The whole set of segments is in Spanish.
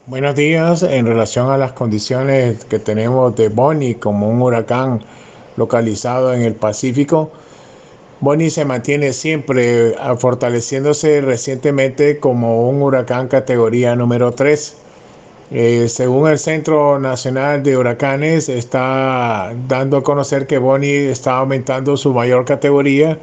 Buenos días. En relación a las condiciones que tenemos de Bonnie como un huracán localizado en el Pacífico, Bonnie se mantiene siempre fortaleciéndose recientemente como un huracán categoría número 3. Según el Centro Nacional de Huracanes, está dando a conocer que Bonnie está aumentando su mayor categoría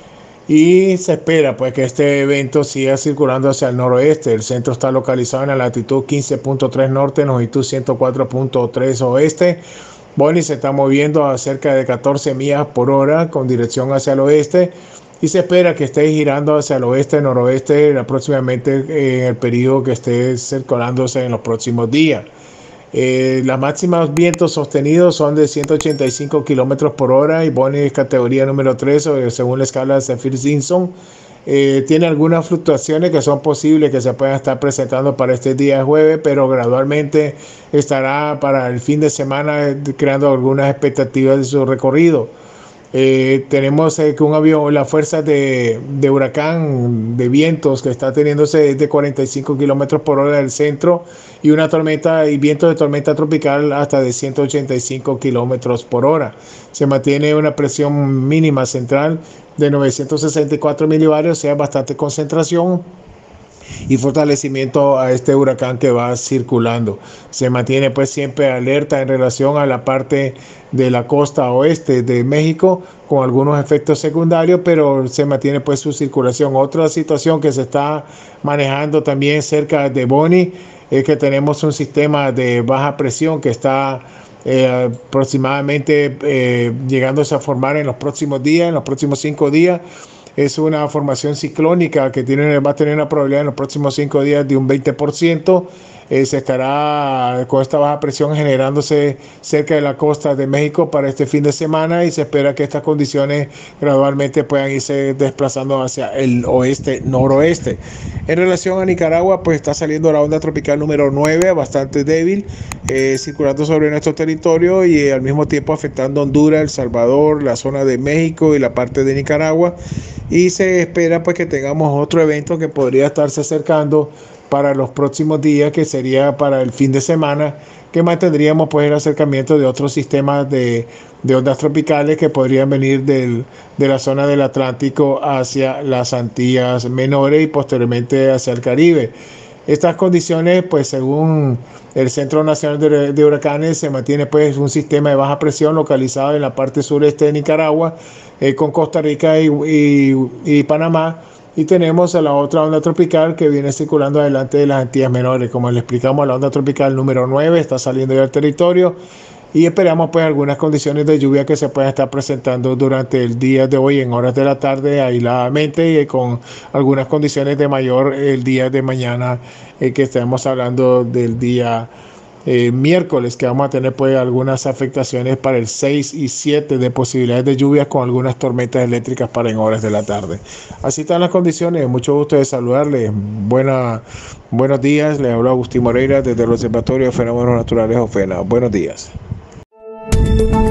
y se espera pues que este evento siga circulando hacia el noroeste. El centro está localizado en la latitud 15.3 norte, en longitud 104.3 oeste. Bonnie se está moviendo a cerca de 14 millas por hora con dirección hacia el oeste y se espera que esté girando hacia el oeste-noroeste aproximadamente en el periodo que esté circulándose en los próximos días. Las máximas vientos sostenidos son de 185 kilómetros por hora y Bonnie es categoría número 3 según la escala de Saffir-Simpson. Tiene algunas fluctuaciones que son posibles que se puedan estar presentando para este día jueves, pero gradualmente estará para el fin de semana creando algunas expectativas de su recorrido. Tenemos que un avión, la fuerza de huracán, de vientos que está teniéndose es de 45 kilómetros por hora del centro y una tormenta y viento de tormenta tropical hasta de 185 kilómetros por hora. Se mantiene una presión mínima central de 964 milibarios, o sea, bastante concentración y fortalecimiento a este huracán que va circulando. Se mantiene pues siempre alerta en relación a la parte de la costa oeste de México con algunos efectos secundarios, pero se mantiene pues su circulación. Otra situación que se está manejando también cerca de Bonnie es que tenemos un sistema de baja presión que está aproximadamente llegándose a formar en los próximos días, en los próximos 5 días. Es una formación ciclónica que va a tener una probabilidad en los próximos 5 días de un 20%. Se estará con esta baja presión generándose cerca de la costa de México para este fin de semana y se espera que estas condiciones gradualmente puedan irse desplazando hacia el oeste-noroeste. En relación a Nicaragua, pues está saliendo la onda tropical número 9, bastante débil, circulando sobre nuestro territorio y al mismo tiempo afectando Honduras, El Salvador, la zona de México y la parte de Nicaragua. Y se espera pues que tengamos otro evento que podría estarse acercando para los próximos días, que sería para el fin de semana, que mantendríamos pues el acercamiento de otros sistemas de ondas tropicales que podrían venir de la zona del Atlántico hacia las Antillas Menores y posteriormente hacia el Caribe. Estas condiciones, pues según el Centro Nacional de Huracanes, se mantiene pues un sistema de baja presión localizado en la parte sureste de Nicaragua, con Costa Rica y Panamá. Y tenemos a la otra onda tropical que viene circulando adelante de las Antillas Menores. Como le explicamos, la onda tropical número 9 está saliendo del territorio y esperamos pues algunas condiciones de lluvia que se puedan estar presentando durante el día de hoy en horas de la tarde aisladamente y con algunas condiciones de mayor el día de mañana, que estamos hablando del día miércoles, que vamos a tener pues algunas afectaciones para el 6 y 7 de posibilidades de lluvias con algunas tormentas eléctricas para en horas de la tarde. Así están las condiciones. Mucho gusto de saludarles. Buenos días. Les habla Agustín Moreira desde el Observatorio de Fenómenos Naturales OFENA. Buenos días.